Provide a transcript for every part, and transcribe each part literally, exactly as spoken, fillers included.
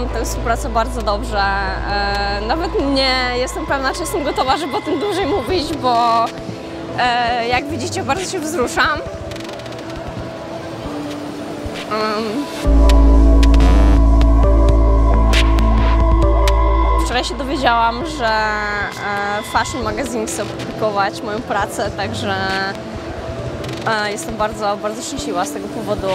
oceniam tę współpracę bardzo dobrze. E, nawet nie jestem pewna, czy jestem gotowa, żeby o tym dłużej mówić, bo e, jak widzicie, bardzo się wzruszam. Um. Wczoraj się dowiedziałam, że e, Fashion Magazine chce opublikować moją pracę, także e, jestem bardzo, bardzo szczęśliwa z tego powodu.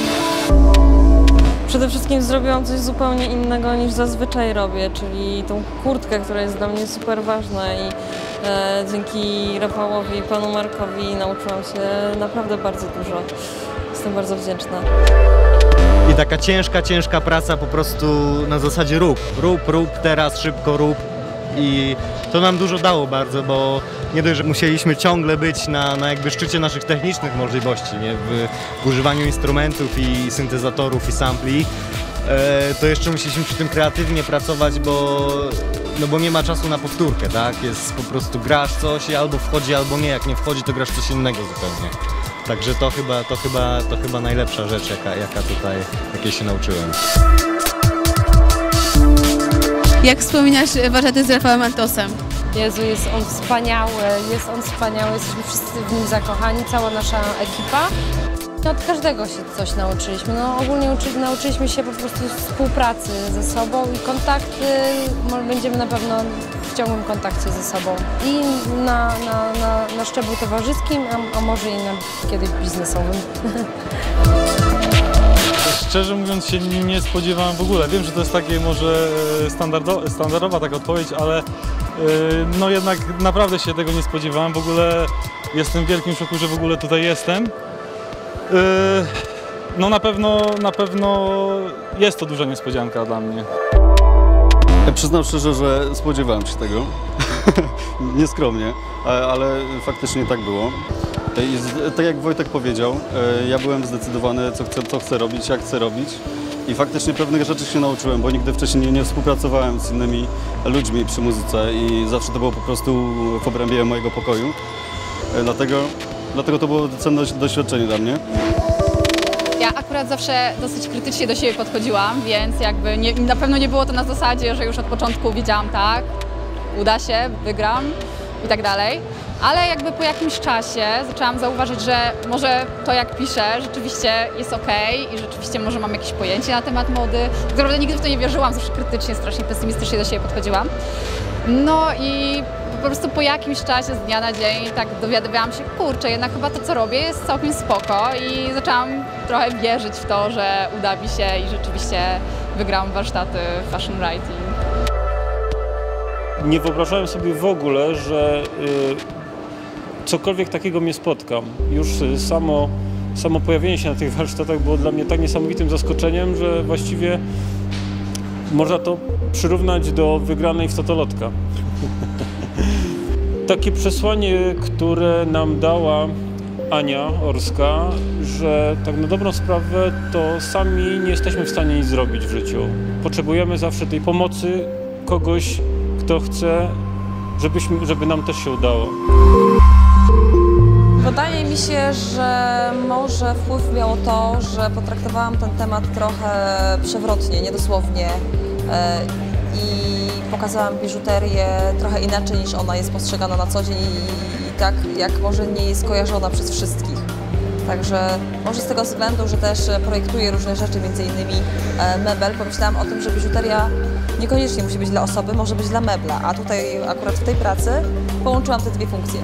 Przede wszystkim zrobiłam coś zupełnie innego niż zazwyczaj robię, czyli tą kurtkę, która jest dla mnie super ważna i e, dzięki Rafałowi i panu Markowi nauczyłam się naprawdę bardzo dużo. Jestem bardzo wdzięczna. I taka ciężka, ciężka praca po prostu na zasadzie rób, rób, rób, teraz szybko rób. I to nam dużo dało bardzo, bo nie dość, że musieliśmy ciągle być na, na jakby szczycie naszych technicznych możliwości, nie? W, w używaniu instrumentów i syntezatorów i sampli, e, to jeszcze musieliśmy przy tym kreatywnie pracować, bo, no bo nie ma czasu na powtórkę, tak? Jest po prostu grasz coś i albo wchodzi, albo nie, jak nie wchodzi, to grasz coś innego zupełnie. Także to chyba, to chyba, to chyba najlepsza rzecz, jaka, jaka tutaj, jakiej się nauczyłem. Jak wspominasz warsztaty z Rafałem Altosem? Jezu, jest on wspaniały, jest on wspaniały, jesteśmy wszyscy w nim zakochani, cała nasza ekipa. Od każdego się coś nauczyliśmy. No, ogólnie uczy, nauczyliśmy się po prostu współpracy ze sobą i kontakty, będziemy na pewno w ciągłym kontakcie ze sobą. I na, na, na, na szczeblu towarzyskim, a, a może i na kiedyś biznesowym. Szczerze mówiąc się nie spodziewałem w ogóle. Wiem, że to jest takie może standardo, standardowa taka odpowiedź, ale yy, no jednak naprawdę się tego nie spodziewałem. W ogóle jestem w wielkim szoku, że w ogóle tutaj jestem. Yy, no na pewno, na pewno jest to duża niespodzianka dla mnie. Ja przyznam szczerze, że spodziewałem się tego. Nieskromnie, ale faktycznie tak było. I tak jak Wojtek powiedział, ja byłem zdecydowany, co chcę, co chcę robić, jak chcę robić. I faktycznie pewnych rzeczy się nauczyłem, bo nigdy wcześniej nie, nie współpracowałem z innymi ludźmi przy muzyce i zawsze to było po prostu w obrębie mojego pokoju. Dlatego, dlatego to było cenne doświadczenie dla mnie. Ja akurat zawsze dosyć krytycznie do siebie podchodziłam, więc jakby nie, na pewno nie było to na zasadzie, że już od początku wiedziałam tak, uda się, wygram i tak dalej. Ale jakby po jakimś czasie zaczęłam zauważyć, że może to jak piszę rzeczywiście jest okej i rzeczywiście może mam jakieś pojęcie na temat mody. Tak naprawdę nigdy w to nie wierzyłam, zawsze krytycznie, strasznie pesymistycznie do siebie podchodziłam. No i po prostu po jakimś czasie z dnia na dzień tak dowiadywałam się, kurczę, jednak chyba to co robię jest całkiem spoko i zaczęłam trochę wierzyć w to, że uda mi się i rzeczywiście wygram warsztaty Fashion Writing. Nie wyobrażałem sobie w ogóle, że y, cokolwiek takiego mnie spotka. Już samo, samo pojawienie się na tych warsztatach było dla mnie tak niesamowitym zaskoczeniem, że właściwie można to przyrównać do wygranej w totolotka. Takie przesłanie, które nam dała Ania Orska, że tak na dobrą sprawę to sami nie jesteśmy w stanie nic zrobić w życiu. Potrzebujemy zawsze tej pomocy kogoś, kto chce, żebyśmy, żeby nam też się udało. Wydaje mi się, że może wpływ miało to, że potraktowałam ten temat trochę przewrotnie, niedosłownie i pokazałam biżuterię trochę inaczej niż ona jest postrzegana na co dzień i, i tak jak może nie jest kojarzona przez wszystkich. Także może z tego względu, że też projektuję różne rzeczy, między innymi mebel, pomyślałam o tym, że biżuteria niekoniecznie musi być dla osoby, może być dla mebla, a tutaj akurat w tej pracy połączyłam te dwie funkcje.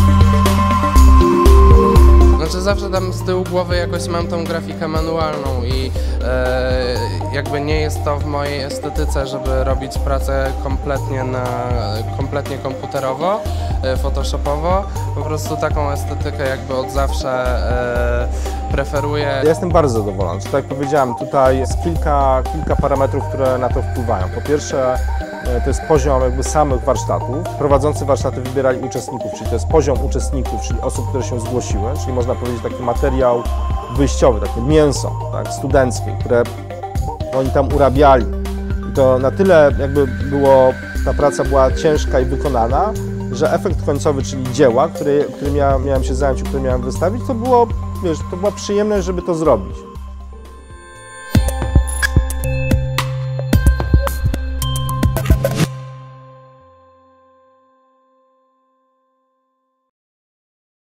Znaczy zawsze tam z tyłu głowy jakoś mam tą grafikę manualną i e, jakby nie jest to w mojej estetyce, żeby robić pracę kompletnie, na, kompletnie komputerowo, e, photoshopowo. Po prostu taką estetykę jakby od zawsze e, preferuję. Ja jestem bardzo zadowolony. Tak jak powiedziałem, tutaj jest kilka, kilka parametrów, które na to wpływają. Po pierwsze, to jest poziom jakby samych warsztatów. Prowadzący warsztaty wybierali uczestników, czyli to jest poziom uczestników, czyli osób, które się zgłosiły, czyli można powiedzieć taki materiał wyjściowy, takie mięso, tak, studenckie, które oni tam urabiali. I to na tyle jakby było, ta praca była ciężka i wykonana, że efekt końcowy, czyli dzieła, które, które miałem, miałem się zająć, które miałem wystawić, to było, wiesz, to była przyjemność, żeby to zrobić.